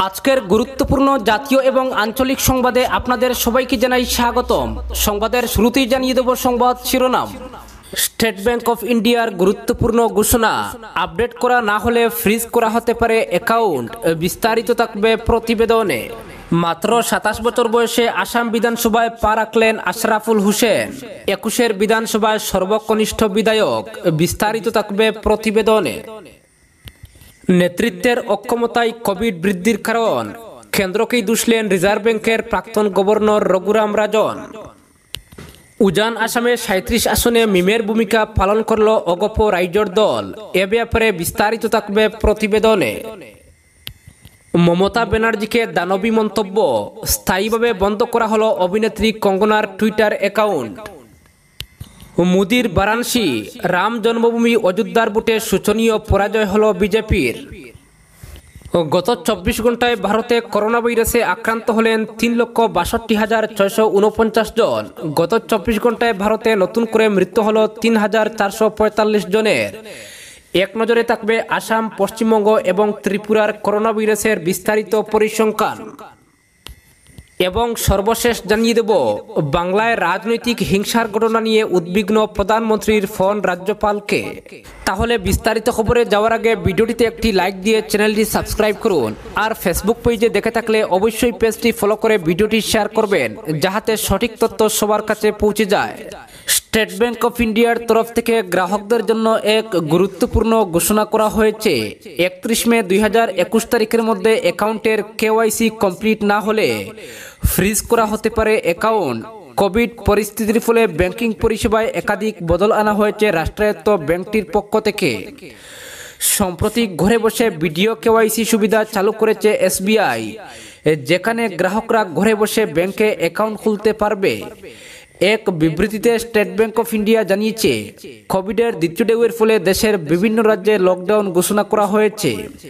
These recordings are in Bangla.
আজকের গুরুত্বপূর্ণ জাতীয় এবং আঞ্চলিক সংবাদে আপনাদের সবাইকে জানাই স্বাগতম। সংবাদের শুরুতেই জানিয়ে দেব সংবাদ শিরোনাম। স্টেট ব্যাংক অফ ইন্ডিয়ার গুরুত্বপূর্ণ ঘোষণা, আপডেট করা না হলে ফ্রিজ করা হতে পারে অ্যাকাউন্ট। বিস্তারিত থাকবে প্রতিবেদনে। মাত্র 27 বছর বয়সে আসাম বিধানসভায় পা রাখলেন আশরাফুল হোসেন, 21 বিধানসভায় সর্বকনিষ্ঠ বিধায়ক। বিস্তারিত থাকবে প্রতিবেদনে। নেতৃত্বের অক্ষমতায় কোভিড বৃদ্ধির কারণ, কেন্দ্রকেই দুষলেন রিজার্ভ ব্যাংকের প্রাক্তন গভর্নর রঘুরাম রাজন। উজান আসামে 37 আসনে মিমের ভূমিকা পালন করল অগপ রাইজর দল। এ ব্যাপারে বিস্তারিত থাকবে প্রতিবেদনে। মমতা ব্যানার্জিকে দানবী মন্তব্য, স্থায়ীভাবে বন্ধ করা হলো অভিনেত্রী কঙ্গনার টুইটার অ্যাকাউন্ট। মোদির বারাণসী, রাম জন্মভূমি অযোধ্যার ভোটে শোচনীয় পরাজয় হলো বিজেপির। গত 24 ঘন্টায় ভারতে করোনা ভাইরাসে আক্রান্ত হলেন 3,62,649 জন। গত 24 ঘন্টায় ভারতে নতুন করে মৃত্যু হলো 3,445 জনের। এক নজরে থাকবে আসাম, পশ্চিমবঙ্গ এবং ত্রিপুরার করোনা ভাইরাসের বিস্তারিত পরিসংখ্যান। এবং সর্বশেষ জানিয়ে দেব, বাংলায় রাজনৈতিক হিংসার ঘটনা নিয়ে উদ্বিগ্ন প্রধানমন্ত্রীর ফোন রাজ্যপালকে। তাহলে বিস্তারিত খবরে যাওয়ার আগে ভিডিওটিতে একটি লাইক দিয়ে চ্যানেলটি সাবস্ক্রাইব করুন। আর ফেসবুক পেজে দেখে থাকলে অবশ্যই পেজটি ফলো করে ভিডিওটি শেয়ার করবেন, যাহাতে সঠিক তথ্য সবার কাছে পৌঁছে যায়। স্টেট ব্যাংক অফ ইন্ডিয়ার তরফ থেকে গ্রাহকদের জন্য এক গুরুত্বপূর্ণ ঘোষণা করা হয়েছে। 31 মে 2021 তারিখের মধ্যে অ্যাকাউন্টের কেওয়াইসি কমপ্লিট না হলে ফ্রিজ করা হতে পারে অ্যাকাউন্ট। কোভিড পরিস্থিতির ফলে ব্যাংকিং পরিষেবায় একাধিক বদল আনা হয়েছে রাষ্ট্রায়ত্ত ব্যাংকটির পক্ষ থেকে। সম্প্রতি ঘরে বসে ভিডিও কেওয়াইসি সুবিধা চালু করেছে এসবিআই, যেখানে গ্রাহকরা ঘরে বসে ব্যাংকে অ্যাকাউন্ট খুলতে পারবে। এক বিবৃতিতে স্টেট ব্যাংক অফ ইন্ডিয়া জানিয়েছে, কোভিডের দ্বিতীয় ঢেউয়ের ফলে দেশের বিভিন্ন রাজ্যে লকডাউন ঘোষণা করা হয়েছে,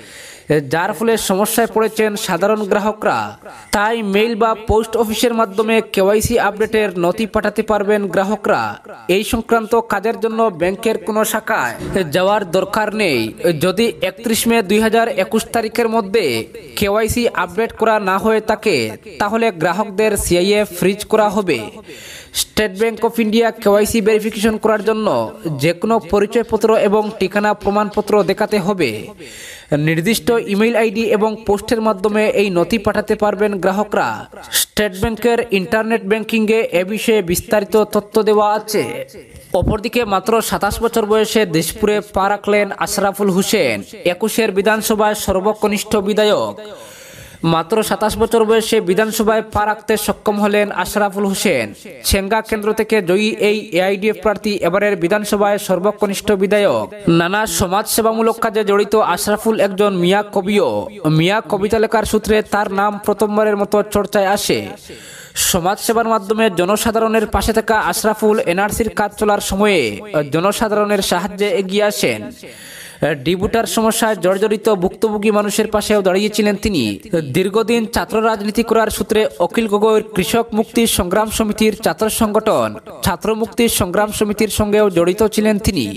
যার ফলে সমস্যায় পড়েছেন সাধারণ গ্রাহকরা। তাই মেইল বা পোস্ট অফিসের মাধ্যমে কেওয়াইসি আপডেটের নথি পাঠাতে পারবেন গ্রাহকরা। এই সংক্রান্ত কাজের জন্য ব্যাংকের কোনো শাখায় যাওয়ার দরকার নেই। যদি 31 মে 2021 তারিখের মধ্যে কেওয়াইসি আপডেট করা না হয়ে থাকে, তাহলে গ্রাহকদের সিআইএ ফ্রিজ করা হবে। State Bank of India KYC verification করার জন্য যে কোনো পরিচয়পত্র এবং ঠিকানা প্রমাণপত্র দেখাতে হবে। নির্দিষ্ট ইমেইল আইডি এবং পোস্টের মাধ্যমে এই নথি পাঠাতে পারবেন গ্রাহকরা। স্টেট ব্যাংকের ইন্টারনেট ব্যাংকিংয়ে এ বিষয়ে বিস্তারিত তথ্য দেওয়া আছে। অপরদিকে মাত্র 27 বছর বয়সে দিশপুরে পা রাখলেন আশরাফুল হোসেন, 21 বিধানসভায় সর্বকনিষ্ঠ বিধায়ক। মাত্র 27 বছর বয়সে বিধানসভায় পা রাখতে সক্ষম হলেন আশরাফুল হোসেন। ছেঙ্গা কেন্দ্র থেকে জয়ী এই এআইডিএফ প্রার্থী এবারের বিধানসভায় সর্বকনিষ্ঠ বিধায়ক। নানা সমাজসেবামূলক কাজে জড়িত আশরাফুল একজন মিয়া কবিও। মিয়া কবিতা লেখার সূত্রে তার নাম প্রথমবারের মতো চর্চায় আসে। সমাজসেবার মাধ্যমে জনসাধারণের পাশে থাকা আশরাফুল এনআরসির কাজ চলার সময়ে জনসাধারণের সাহায্যে এগিয়ে আসেন। ডিভোটার সমস্যায় জর্জরিত ভুক্তভোগী মানুষের পাশেও দাঁড়িয়েছিলেন তিনি। দীর্ঘদিন ছাত্র রাজনীতি করার সূত্রে অখিল গগৈর কৃষক মুক্তি সংগ্রাম সমিতির ছাত্র সংগঠন ছাত্র মুক্তি সংগ্রাম সমিতির সঙ্গেও জড়িত ছিলেন তিনি।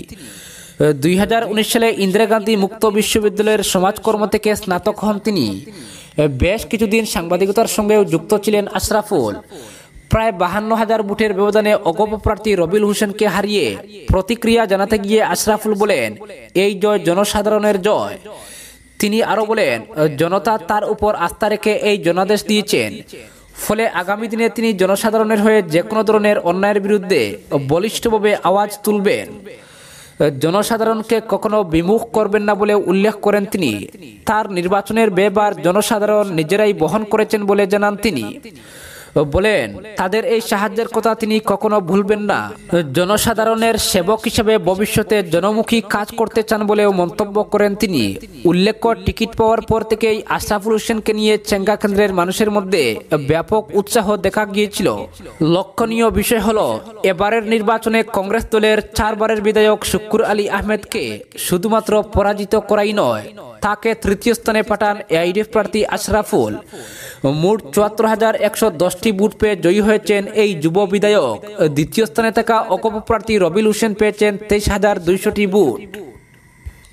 2019 সালে ইন্দিরা গান্ধী মুক্ত বিশ্ববিদ্যালয়ের সমাজকর্ম থেকে স্নাতক হন তিনি। বেশ কিছুদিন সাংবাদিকতার সঙ্গেও যুক্ত ছিলেন আশরাফুল। প্রায় 52,000 ভোটের ব্যবধানে অগপ প্রার্থী রবিল হোসেনকে হারিয়ে প্রতিক্রিয়া জানাতে গিয়ে আশরাফুল বলেন, এই জয় জনসাধারণের জয়। তিনি আরও বলেন, জনতা তার উপর আস্থা রেখে এই জনাদেশ দিয়েছেন। ফলে আগামী দিনে তিনি জনসাধারণের হয়ে যে কোনো ধরনের অন্যায়ের বিরুদ্ধে বলিষ্ঠভাবে আওয়াজ তুলবেন। জনসাধারণকে কখনো বিমুখ করবেন না বলে উল্লেখ করেন তিনি। তার নির্বাচনের ব্যয়ভার জনসাধারণ নিজেরাই বহন করেছেন বলে জানান তিনি। বলেন, তাদের এই সাহায্যের কথা তিনি কখনো ভুলবেন না। জনসাধারণের সেবক হিসেবে ভবিষ্যতে জনমুখী কাজ করতে চান বলেও মন্তব্য করেন তিনি। উল্লেখ্য, টিকিট পাওয়ার পর থেকেই আশরাফুল হোসেনকে নিয়ে চেঙ্গা কেন্দ্রের মানুষের মধ্যে ব্যাপক উৎসাহ দেখা গিয়েছিল। লক্ষণীয় বিষয় হলো, এবারের নির্বাচনে কংগ্রেস দলের 4 বারের বিধায়ক শুক্কুর আলী আহমেদকে শুধুমাত্র পরাজিত করাই নয়, তাকে তৃতীয় স্থানে পাঠান এআইডিএফ প্রার্থী আশরাফুল। মোট 74,110টি ভোট পেয়ে জয়ী হয়েছেন এই যুব বিধায়ক। দ্বিতীয় স্থানে থাকা অগপ প্রার্থী রবিল হোসেন পেয়েছেন 23,200টি ভোট।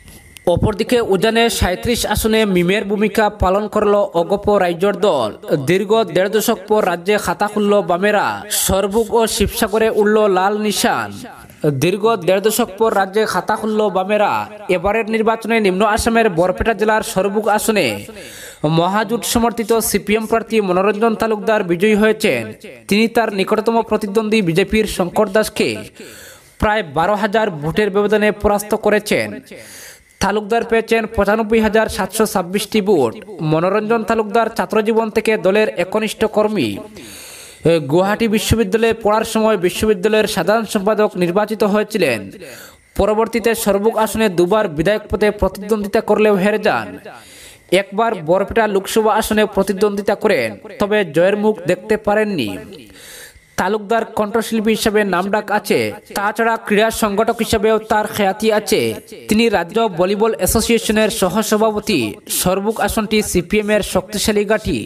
অপরদিকে উজানে ৩৭ আসনে মিমের ভূমিকা পালন করল অগপ রাইজর দল। দীর্ঘ ১.৫ দশক পর রাজ্যে খাতা খুলল বামেরা। সরবুগ ও শিবসাগরে উড়ল লাল নিশান। দীর্ঘ ১.৫ দশক পর রাজ্যে খাতা খুলল বামেরা। এবারের নির্বাচনে নিম্ন আসামের বরপেটা জেলার সরবুগ আসনে মহাজোট সমর্থিত সিপিএম প্রার্থী মনোরঞ্জন তালুকদার বিজয়ী হয়েছেন। তিনি তার নিকটতম প্রতিদ্বন্দ্বী বিজেপির শঙ্কর দাসকে প্রায় ১২,০০০ ভোটের ব্যবধানে পরাস্ত করেছেন। তালুকদার পেয়েছেন ৯৫,৭২৬টি ভোট। মনোরঞ্জন তালুকদার ছাত্রজীবন থেকে দলের একনিষ্ঠ কর্মী। গুয়াহাটি বিশ্ববিদ্যালয়ে পড়ার সময় বিশ্ববিদ্যালয়ের সাধারণ সম্পাদক নির্বাচিত হয়েছিলেন। পরবর্তীতে সরবুগ আসনে দুবার বিধায়ক পদে প্রতিদ্বন্দ্বিতা করলেও হেরে যান। একবার বরপেটা লোকসভা আসনে প্রতিদ্বন্দ্বিতা করেন, তবে জয়ের মুখ দেখতে পারেননি। তালুকদার কণ্ঠশিল্পী হিসেবে নামডাক আছে, তাছাড়া ক্রীড়া সংগঠক হিসেবেও তার খ্যাতি আছে। তিনি রাজ্য ভলিবল অ্যাসোসিয়েশনের সহসভাপতি। সরবুগ আসনটি সিপিএমের শক্তিশালী ঘাঁটি।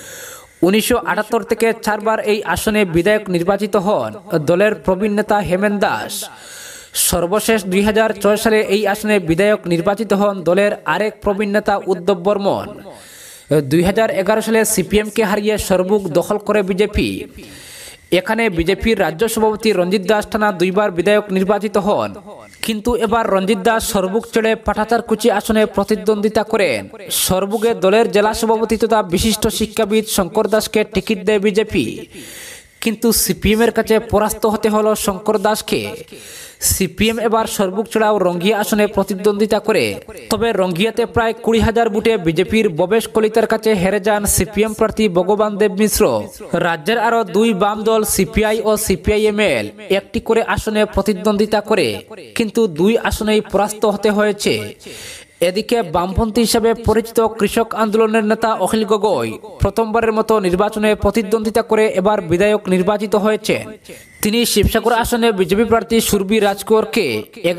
১৯৭৮ থেকে ৪বার এই আসনে বিধায়ক নির্বাচিত হন দলের প্রবীণ নেতা হেমেন দাস। সর্বশেষ ২০০৬ সালে এই আসনে বিধায়ক নির্বাচিত হন দলের আরেক প্রবীণ নেতা উদ্ধব বর্মন। ২০১১ সালে সিপিএমকে হারিয়ে সরবুগ দখল করে বিজেপি। এখানে বিজেপির রাজ্য সভাপতি রঞ্জিত দাস টানা ২বার বিধায়ক নির্বাচিত হন, কিন্তু এবার রঞ্জিত দাস সরবুগ ছেড়ে পাঠাচারকুচি আসনে প্রতিদ্বন্দ্বিতা করেন। সরবুগে দলের জেলা সভাপতি তথা বিশিষ্ট শিক্ষাবিদ শঙ্কর দাসকে টিকিট দেয় বিজেপি, কিন্তু সিপিএমের কাছে পরাস্ত হতে হলো শঙ্কর দাসকে। সিপিএম এবার সরবুগ ছাড়াও রঙ্গিয়া আসনে প্রতিদ্বন্দ্বিতা করে, তবে রঙ্গিয়াতে প্রায় ২০,০০০ ভোটে বিজেপির ববেশ কলিতার কাছে হেরে যান সিপিএম প্রার্থী ভগবান দেব মিশ্র। রাজ্যের আরো দুই বাম দল সিপিআই ও সিপিআইএমএল একটি করে আসনে প্রতিদ্বন্দ্বিতা করে, কিন্তু দুই আসনেই পরাস্ত হতে হয়েছে। এদিকে বামপন্থী হিসেবে পরিচিত কৃষক আন্দোলনের নেতা অখিল গগৈ প্রথমবারের মতো নির্বাচনে প্রতিদ্বন্দ্বিতা করে এবার বিধায়ক নির্বাচিত হয়েছেন। তিনি শিবসাগর আসনে বিজেপি প্রার্থী সুরবি রাজকোরকে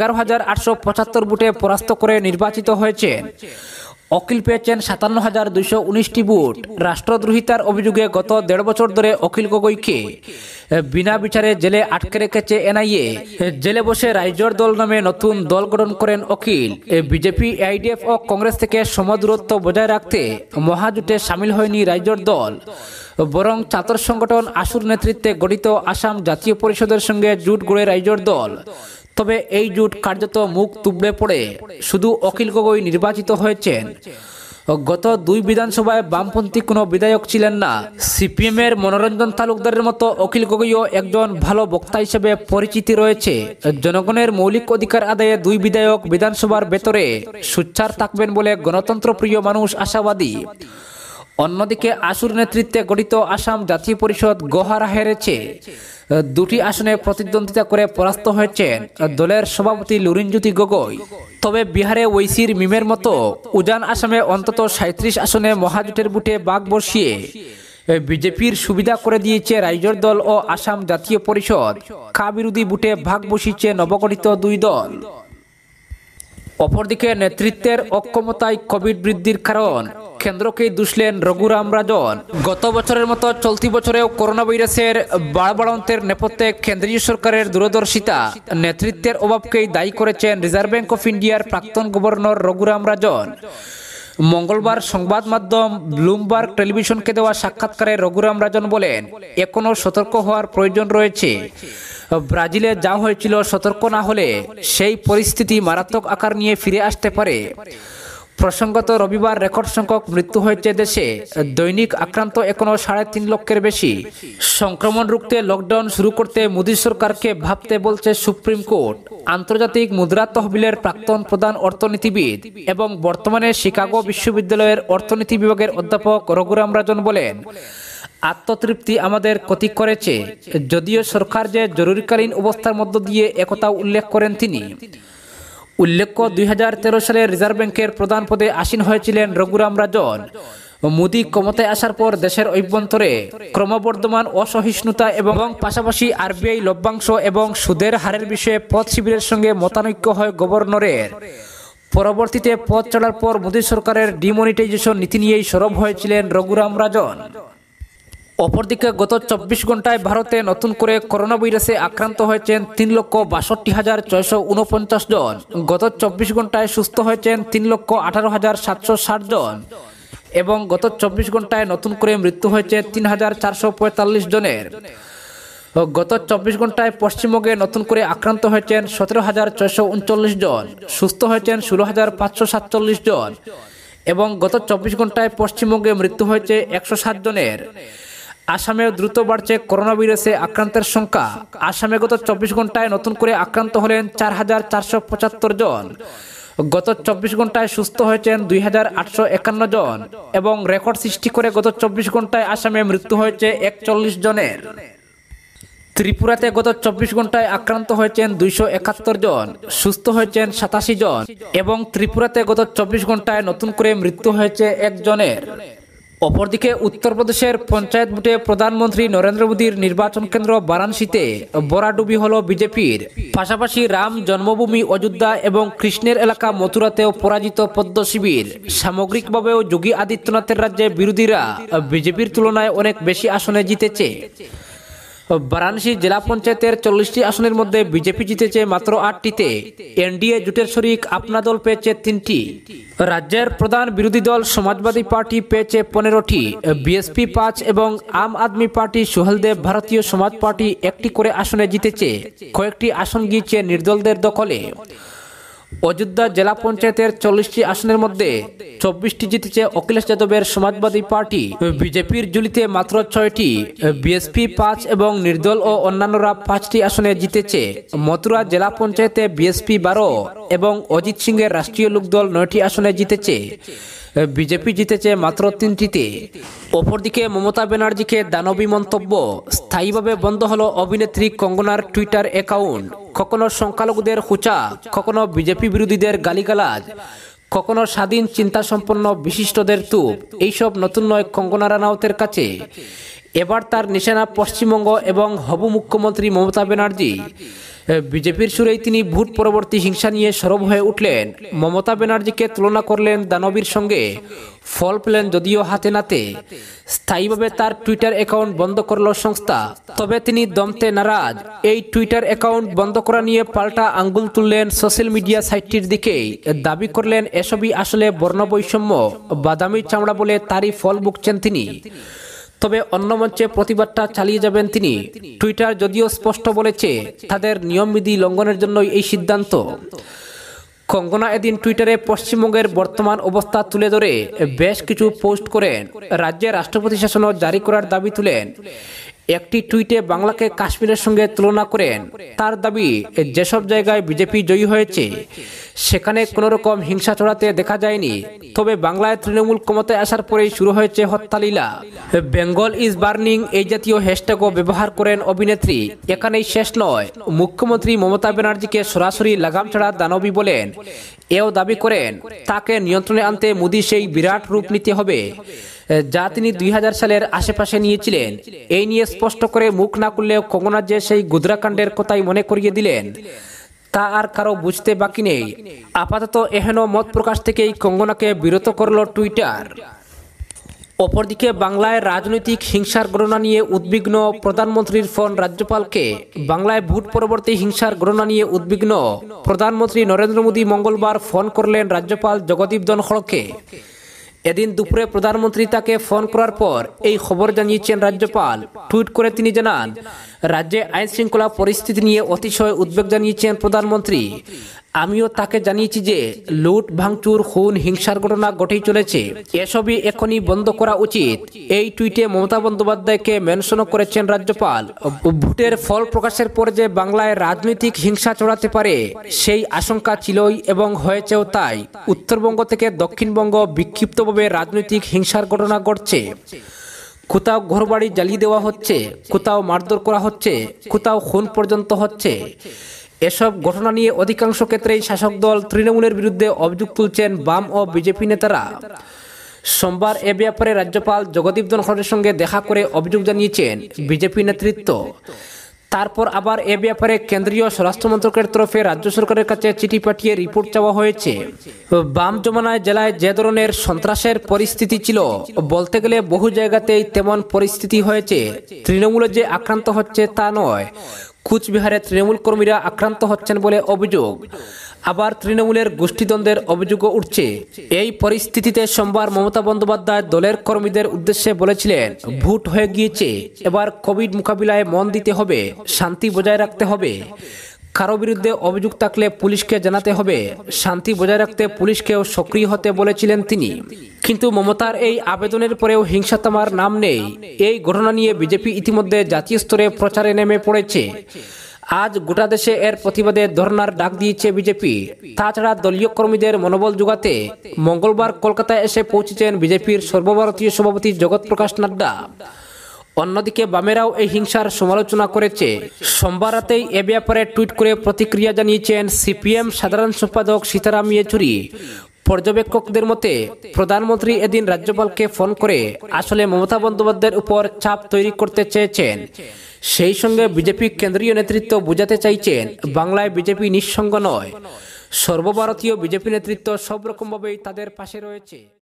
১১,৮৭৫ ভোটে পরাস্ত করে নির্বাচিত হয়েছেন। অখিল পেয়েছেন ৫৭,২১৯টি ভোট। রাষ্ট্রদ্রোহিতার অভিযোগে গত ১.৫ বছর ধরে অখিল গগৈকে বিনা বিচারে জেলে আটকে রেখেছে এনআইএ। জেলে বসে রাইজর দল নামে নতুন দল গঠন করেন অখিল। বিজেপি, আইডিএফ ও কংগ্রেস থেকে সমদূরত্ব বজায় রাখতে মহাজোটে সামিল হয়নি রাইজর দল, বরং ছাত্র সংগঠন আসুর নেতৃত্বে গঠিত আসাম জাতীয় পরিষদের সঙ্গে জোট গড়ে রাইজর দল। তবে এই জোট কার্যত মুখ তুবড়ে পড়ে শুধু অখিল গগৈ নির্বাচিত হয়েছেন। গত দুই বিধানসভায় বামপন্থী কোনো বিধায়ক ছিলেন না। সিপিএমের মনোরঞ্জন তালুকদারের মতো অখিল গগৈও একজন ভালো বক্তা হিসেবে পরিচিতি রয়েছে। জনগণের মৌলিক অধিকার আদায়ে দুই বিধায়ক বিধানসভার ভেতরে সোচ্চার থাকবেন বলে গণতন্ত্রপ্রিয় মানুষ আশাবাদী। অন্যদিকে আসুর নেতৃত্বে গঠিত আসাম জাতীয় পরিষদ গোহারা হেরেছে। দুটি আসনে প্রতিদ্বন্দ্বিতা করে পরাস্ত হয়েছেন দলের সভাপতি লুরিনজ্যোতি গগৈ। তবে বিহারে ওইসির মিমের মতো উজান আসামে অন্তত ৩৭ আসনে মহাজোটের বুটে বাঘ বসিয়ে বিজেপির সুবিধা করে দিয়েছে রাইজর দল ও আসাম জাতীয় পরিষদ। কা বিরোধী বুটে ভাগ বসিয়েছে নবগঠিত দুই দল। অপরদিকে নেতৃত্বের অক্ষমতায় কোভিড বৃদ্ধির কারণ কেন্দ্রকেই দুষলেন রঘুরাম রাজন। গত বছরের মতো চলতি বছরেও করোনা ভাইরাসের বাড়বাড়ন্তের নেপথ্যে কেন্দ্রীয় সরকারের দূরদর্শিতা, নেতৃত্বের অভাবকেই দায়ী করেছেন রিজার্ভ ব্যাংক অফ ইন্ডিয়ার প্রাক্তন গভর্নর রঘুরাম রাজন। মঙ্গলবার সংবাদ মাধ্যম ব্লুমবার্গ টেলিভিশনকে দেওয়া সাক্ষাৎকারে রঘুরাম রাজন বলেন, এখনও সতর্ক হওয়ার প্রয়োজন রয়েছে। ব্রাজিলে যা হয়েছিল সতর্ক না হলে সেই পরিস্থিতি মারাত্মক আকার নিয়ে ফিরে আসতে পারে। প্রসঙ্গত রবিবার রেকর্ড সংখ্যক মৃত্যু হয়েছে দেশে। দৈনিক আক্রান্ত এখনো ৩.৫ লক্ষের বেশি। সংক্রমণ রুখতে লকডাউন শুরু করতে মোদী সরকারকে ভাবতে বলছে সুপ্রিম কোর্ট। আন্তর্জাতিক মুদ্রা তহবিলের প্রাক্তন প্রধান অর্থনীতিবিদ এবং বর্তমানে শিকাগো বিশ্ববিদ্যালয়ের অর্থনীতি বিভাগের অধ্যাপক রঘুরাম রাজন বলেন, আত্মতৃপ্তি আমাদের ক্ষতি করেছে। যদিও সরকার যে জরুরিকালীন অবস্থার মধ্য দিয়ে একথা উল্লেখ করেন তিনি। উল্লেখ্য ২০১৩ সালে রিজার্ভ ব্যাংকের প্রধান পদে আসীন হয়েছিলেন রঘুরাম রাজন। মোদী ক্ষমতায় আসার পর দেশের অভ্যন্তরে ক্রমবর্ধমান অসহিষ্ণুতা এবং পাশাপাশি আরবিআই লভ্যাংশ এবং সুদের হারের বিষয়ে পদ শিবিরের সঙ্গে মতানৈক্য হয় গভর্নরের। পরবর্তীতে পদ ছাড়ার পর মোদী সরকারের ডিমনিটাইজেশন নীতি নিয়েই সরব হয়েছিলেন রঘুরাম রাজন। অপরদিকে গত 24 ঘন্টায় ভারতে নতুন করে করোনা ভাইরাসে আক্রান্ত হয়েছেন 3,62,649 জন। গত 24 ঘন্টায় সুস্থ হয়েছেন 3,18,760 জন এবং গত 24 ঘন্টায় নতুন করে মৃত্যু হয়েছে 3,445 জনের। গত 24 ঘন্টায় পশ্চিমবঙ্গে নতুন করে আক্রান্ত হয়েছেন 17,639 জন, সুস্থ হয়েছেন 16,547 জন এবং গত 24 ঘন্টায় পশ্চিমবঙ্গে মৃত্যু হয়েছে 107 জনের। আসামেও দ্রুত বাড়ছে করোনা ভাইরাসে আক্রান্তের সংখ্যা। আসামে গত 24 ঘন্টায় নতুন করে আক্রান্ত হলেন 4,475 জন। গত 24 ঘন্টায় সুস্থ হয়েছেন 2,851 জন এবং রেকর্ড সৃষ্টি করে গত 24 ঘন্টায় আসামে মৃত্যু হয়েছে 41 জনের। ত্রিপুরাতে গত 24 ঘন্টায় আক্রান্ত হয়েছেন 271 জন, সুস্থ হয়েছেন 87 জন এবং ত্রিপুরাতে গত 24 ঘন্টায় নতুন করে মৃত্যু হয়েছে 1 জনের। অপরদিকে উত্তরপ্রদেশের পঞ্চায়েত ভোটে প্রধানমন্ত্রী নরেন্দ্র মোদীর নির্বাচন কেন্দ্র বারাণসীতে বরাডুবি হল বিজেপির। পাশাপাশি রাম জন্মভূমি অযোধ্যা এবং কৃষ্ণের এলাকা মথুরাতেও পরাজিত পদ্ম শিবির। সামগ্রিকভাবেও যোগী আদিত্যনাথের রাজ্যে বিরোধীরা বিজেপির তুলনায় অনেক বেশি আসনে জিতেছে। বারাণসী জেলা পঞ্চায়েতের 40টি আসনের মধ্যে বিজেপি জিতেছে মাত্র 8টিতে। এনডিএ জোটের শরিক আপনা দল পেয়েছে 3টি। রাজ্যের প্রধান বিরোধী দল সমাজবাদী পার্টি পেয়েছে 15টি, বিএসপি 5 এবং আম আদমি পার্টি সোহেলদেব ভারতীয় সমাজ পার্টি 1টি করে আসনে জিতেছে। কয়েকটি আসন গিয়েছে নির্দলদের দখলে। অযোধ্যা জেলা পঞ্চায়েতের 40টি আসনের মধ্যে 24টি জিতেছে অখিলেশ যাদবের সমাজবাদী পার্টি। বিজেপির ঝুলিতে মাত্র 6টি, বিএসপি 5 এবং নির্দল ও অন্যান্যরা 5টি আসনে জিতেছে। মথুরা জেলা পঞ্চায়েতে বিএসপি 12 এবং অজিত সিংয়ের রাষ্ট্রীয় লোকদল 9টি আসনে জিতেছে। বিজেপি জিতেছে মাত্র 3টিতে। অপরদিকে মমতা ব্যানার্জিকে দানবী মন্তব্য। স্থায়ীভাবে বন্ধ হলো অভিনেত্রী কঙ্গনার টুইটার অ্যাকাউন্ট। কখনো সংখ্যালঘুদের খুচা, কখনো বিজেপি বিরোধীদের গালিগালাজ, কখনো স্বাধীন চিন্তা সম্পন্ন বিশিষ্টদের তুপ। এইসব নতুন নয় কঙ্গনা রানাউতের কাছে। এবার তার নিশানা পশ্চিমবঙ্গ এবং হবু মুখ্যমন্ত্রী মমতা ব্যানার্জি। বিজেপির সুরেই তিনি ভোট পরবর্তী হিংসা নিয়ে সরব হয়ে উঠলেন। মমতা ব্যানার্জিকে তুলনা করলেন দানবীর সঙ্গে। ফল পেলেন যদিও হাতে নাতে। স্থায়ীভাবে তার টুইটার অ্যাকাউন্ট বন্ধ করল সংস্থা। তবে তিনি দমতে নারাজ। এই টুইটার অ্যাকাউন্ট বন্ধ করা নিয়ে পাল্টা আঙ্গুল তুললেন সোশ্যাল মিডিয়া সাইটটির দিকেই। দাবি করলেন এসবই আসলে বর্ণবৈষম্য, বাদামি চামড়া বলে তারই ফল ভুগছেন তিনি। তবে অন্য মঞ্চে প্রতিবাদটা চালিয়ে যাবেন তিনি। টুইটার যদিও স্পষ্ট বলেছে তাদের নিয়মবিধি লঙ্ঘনের জন্যই এই সিদ্ধান্ত। কঙ্গনা এদিন টুইটারে পশ্চিমবঙ্গের বর্তমান অবস্থা তুলে ধরে বেশ কিছু পোস্ট করেন। রাজ্যে রাষ্ট্রপতি শাসনও জারি করার দাবি তুলেন। একটি টুইটে বাংলাকে কাশ্মীরের সঙ্গে তুলনা করেন। তার দাবি, যেসব জায়গায় বিজেপি জয়ী হয়েছে সেখানে কোনো রকম হিংসা ছড়াতে দেখা যায়নি। তবে বাংলায় তৃণমূল ক্ষমতায় আসার পরেই শুরু হয়েছে হত্যালীলা। বেঙ্গল ইজ বার্নিং এই জাতীয় হ্যাশট্যাগও ব্যবহার করেন অভিনেত্রী। এখানেই শেষ নয়, মুখ্যমন্ত্রী মমতা ব্যানার্জিকে সরাসরি লাগাম ছাড়া দানবী বলেন। এও দাবি করেন তাকে নিয়ন্ত্রণে আনতে মোদী সেই বিরাট রূপ নিতে হবে যা তিনি 2000 সালের আশেপাশে নিয়েছিলেন। এই নিয়ে স্পষ্ট করে মুখ না খুললেও কঙ্গনা যে সেই গুজরাকাণ্ডের কথাই মনে করিয়ে দিলেন তা আর কারো বুঝতে বাকি নেই। আপাতত এহেন মত প্রকাশ থেকেই কঙ্গনাকে বিরত করল টুইটার। অপরদিকে বাংলায় রাজনৈতিক হিংসার ঘটনা নিয়ে উদ্বিগ্ন প্রধানমন্ত্রীর ফোন রাজ্যপালকে। বাংলায় ভোট পরবর্তী হিংসার ঘটনা নিয়ে উদ্বিগ্ন প্রধানমন্ত্রী নরেন্দ্র মোদী মঙ্গলবার ফোন করলেন রাজ্যপাল জগদীপ ধনখড়কে। এদিন দুপুরে প্রধানমন্ত্রী তাকে ফোন করার পর এই খবর জানিয়েছেন রাজ্যপাল। টুইট করে তিনি জানান, রাজ্যে আইন শৃঙ্খলা পরিস্থিতি নিয়ে অতিশয় উদ্বেগ জানিয়েছেন প্রধানমন্ত্রী। আমিও তাকে জানিয়েছি যে লুট, ভাঙচুর, খুন, হিংসার ঘটনা ঘটেই চলেছে। এসবই এখনই বন্ধ করা উচিত। এই টুইটে মমতা বন্দ্যোপাধ্যায়কে মেনশনও করেছেন রাজ্যপাল। ভোটের ফল প্রকাশের পর যে বাংলায় রাজনৈতিক হিংসা ছড়াতে পারে সেই আশঙ্কা ছিলই এবং হয়েছেও তাই। উত্তরবঙ্গ থেকে দক্ষিণবঙ্গ বিক্ষিপ্তভাবে রাজনৈতিক হিংসার ঘটনা ঘটছে। কোথাও ঘরবাড়ি জ্বালিয়ে দেওয়া হচ্ছে, কোথাও মারধর করা হচ্ছে, কোথাও খুন পর্যন্ত হচ্ছে। এসব ঘটনা নিয়ে অধিকাংশ ক্ষেত্রেই শাসক দল তৃণমূলের বিরুদ্ধে অভিযোগ তুলছেন বাম ও বিজেপি নেতারা। সোমবার এ ব্যাপারে রাজ্যপাল জগদীপ ধনখড়ের সঙ্গে দেখা করে অভিযোগ জানিয়েছেন বিজেপি নেতৃত্ব। তারপর আবার এ ব্যাপারে কেন্দ্রীয় স্বরাষ্ট্র মন্ত্রকের তরফে রাজ্য সরকারের কাছে চিঠি পাঠিয়ে রিপোর্ট চাওয়া হয়েছে। বাম জমানায় জেলায় যে ধরনের সন্ত্রাসের পরিস্থিতি ছিল, বলতে গেলে বহু জায়গাতেই তেমন পরিস্থিতি হয়েছে। তৃণমূলে যে আক্রান্ত হচ্ছে তা নয়, কুচবিহারে তৃণমূল কর্মীরা আক্রান্ত হচ্ছেন বলে অভিযোগ। আবার তৃণমূলের গোষ্ঠীদ্বন্দ্বের অভিযোগও উঠছে। এই পরিস্থিতিতে সোমবার মমতা বন্দ্যোপাধ্যায় দলের কর্মীদের উদ্দেশ্যে বলেছিলেন, ভোট হয়ে গিয়েছে, এবার কোভিড মোকাবিলায় মন দিতে হবে, শান্তি বজায় রাখতে হবে। কারো বিরুদ্ধে অভিযোগ থাকলে পুলিশকে জানাতে হবে, শান্তি বজায় রাখতে পুলিশকেও সক্রিয় হতে বলেছিলেন তিনি। কিন্তু মমতার এই আবেদনের পরেও হিংসা থামার নাম নেই। এই ঘটনা নিয়ে বিজেপি ইতিমধ্যে জাতীয় স্তরে প্রচারে নেমে পড়েছে। আজ গোটা দেশে এর প্রতিবাদে ধর্নার ডাক দিয়েছে বিজেপি। তাছাড়া দলীয় কর্মীদের মনোবল যোগাতে মঙ্গলবার কলকাতায় এসে পৌঁছেছেন বিজেপির সর্বভারতীয় সভাপতি জগৎ প্রকাশ নাড্ডা। অন্যদিকে বামেরাও এই হিংসার সমালোচনা করেছে। সোমবার রাতেই এ ব্যাপারে টুইট করে প্রতিক্রিয়া জানিয়েছেন সিপিএম সাধারণ সম্পাদক সীতারাম ইয়েচুরি। পর্যবেক্ষকদের মতে প্রধানমন্ত্রী এদিন রাজ্যপালকে ফোন করে আসলে মমতা বন্দ্যোপাধ্যায়ের উপর চাপ তৈরি করতে চেয়েছেন। সেই সঙ্গে বিজেপি কেন্দ্রীয় নেতৃত্ব বোঝাতে চাইছেন বাংলায় বিজেপি নিঃসঙ্গ নয়, সর্বভারতীয় বিজেপি নেতৃত্ব সব রকমভাবেই তাদের পাশে রয়েছে।